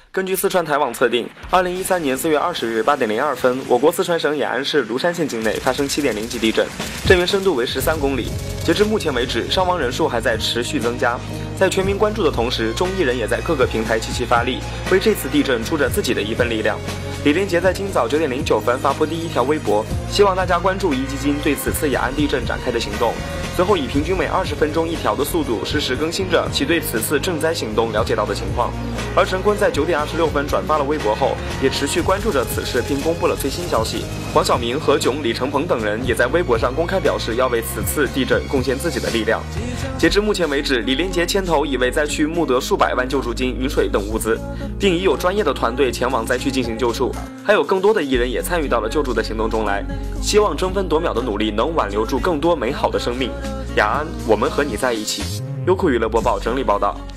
根据四川台网测定，2013年4月20日8点02分，我国四川省雅安市芦山县境内发生7.0级地震，震源深度为13公里。截至目前为止，伤亡人数还在持续增加。在全民关注的同时，中艺人也在各个平台齐齐发力，为这次地震出着自己的一份力量。李连杰在今早9点09分发布第一条微博，希望大家关注壹基金对此次雅安地震展开的行动。随后以平均每20分钟一条的速度实时更新着其对此次赈灾行动了解到的情况。而陈坤在9点26分转发了微博后，也持续关注着此事，并公布了最新消息。黄晓明、何炅、李承鹏等人也在微博上公开表示要为此次地震贡献自己的力量。截至目前为止，李连杰牵头已为灾区募得数百万救助金、饮水等物资，并已有专业的团队前往灾区进行救助，还有更多的艺人也参与到了救助的行动中来。希望争分夺秒的努力能挽留住更多美好的生命。雅安，我们和你在一起。优酷娱乐播报整理报道。